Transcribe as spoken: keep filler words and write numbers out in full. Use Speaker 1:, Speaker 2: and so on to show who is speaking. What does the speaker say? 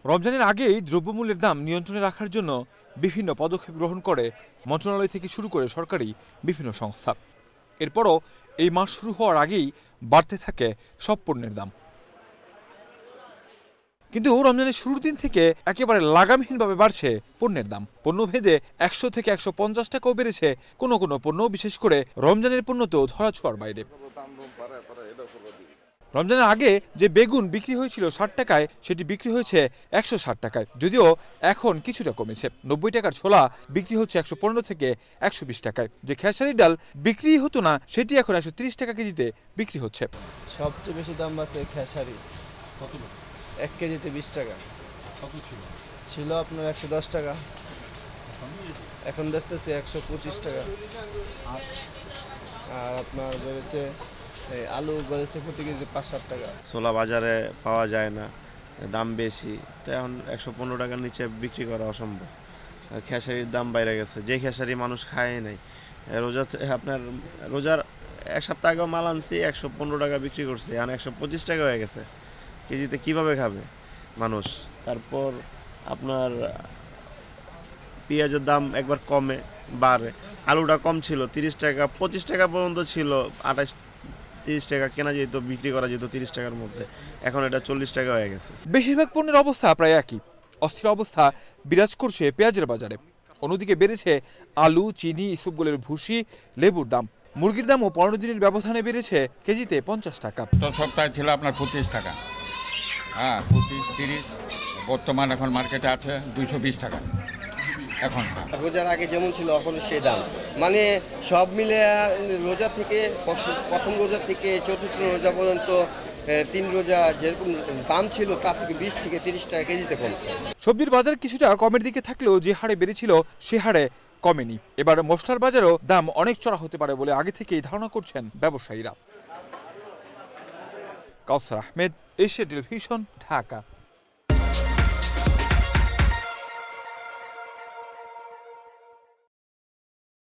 Speaker 1: রমজানের আগেই দ্রব্যমূল্যের দাম নিয়ন্ত্রণে রাখার জন্য বিভিন্ন পদক্ষেপ গ্রহণ করে মন্ত্রণালয় থেকে শুরু করে সরকারি বিভিন্ন সংস্থা। এরপরও এই মাস শুরু হওয়ার আগেই বাড়তে থাকে সব পণ্যের দাম। কিন্তু রমজানের শুরুর দিন থেকে একেবারে লাগামহীনভাবে বাড়ছে পণ্যের দাম। পণ্যভেদে একশো থেকে একশো পঞ্চাশ টাকাও বেড়েছে কোনো কোনো পণ্য, বিশেষ করে রমজানের পণ্য তো ধরাছোঁয়ার বাইরে। রমজানের আগে যে বেগুন বিক্রি হয়েছিল ষাট টাকায়, সেটি বিক্রি হয়েছে একশো ষাট টাকায়। যদিও এখন কিছুটা কমেছে, নব্বই টাকার ছোলা বিক্রি হচ্ছে একশো পনেরো থেকে একশো বিশ টাকায়। যে খেসারির ডাল বিক্রি হতো না, সেটি এখন একশো তিরিশ টাকা কেজিতে বিক্রি হচ্ছে।
Speaker 2: সবচেয়ে বেশি দাম বাড়ছে খেসারি, এক কেজিতে বিশ টাকা ছিল আপনার একশো দশ টাকা, এখন বেচতেছে একশো পঁচিশ টাকা। আর আপনার বেড়েছে আলু বেড়েছে প্রতি কেজি পাঁচ ষাট টাকা।
Speaker 3: ছোলা বাজারে পাওয়া যায় না, দাম বেশি, তো এখন একশো পনেরো টাকার নিচে বিক্রি করা অসম্ভব। খেসারির দাম বাইরে গেছে, যে খেসারি মানুষ খায় নাই। রোজা আপনার রোজার এক সপ্তাহ আগেও মাল আনছি, একশো পনেরো টাকা বিক্রি করছে, এখন একশো পঁচিশ টাকা হয়ে গেছে কেজিতে। কিভাবে খাবে মানুষ? তারপর আপনার পেঁয়াজের দাম একবার কমে বাড়ে, আলুটা কম ছিল তিরিশ টাকা পঁচিশ টাকা পর্যন্ত ছিল, আঠাশ তিরিশ টাকা কেনা যেত, বিক্রি করা যেত তিরিশ টাকার মধ্যে, এখন এটা চল্লিশ টাকা হয়ে গেছে।
Speaker 1: বেশিরভাগ পণ্যের অবস্থা প্রায় একই। অস্থির অবস্থা বিরাজ করছে পেঁয়াজের বাজারে। অন্যদিকে বেড়েছে আলু, চিনি, ইসবগুলের ভুসি, লেবুর দাম। মুরগির দামও পনেরো দিনের ব্যবধানে বেড়েছে কেজিতে পঞ্চাশ টাকা।
Speaker 4: তো সপ্তাহে ছিল আপনার পঁচিশ টাকা, হ্যাঁ পঁচিশ তিরিশ, বর্তমান এখন মার্কেটে আছে দুইশো বিশ টাকা। এখন
Speaker 5: রোজার আগে যেমন ছিল এখন সে দাম, মানে সব মিলে রোজা থেকে প্রথম রোজা থেকে চতুর্থ রোজা পর্যন্ত তিন রোজা যেরকম দাম ছিল তার থেকে বিশ থেকে তিরিশ টাকা কেজিতে কমছে।
Speaker 1: সবজির বাজার কিছুটা কমের দিকে থাকলেও যে হারে বেড়েছিল সে হারে কমেনি। এবার মশলার বাজারও দাম অনেক চড়া হতে পারে বলে আগে থেকেই ধারণা করছেন ব্যবসায়ীরা। Kawsar Ahmed, Asia television, Dhaka.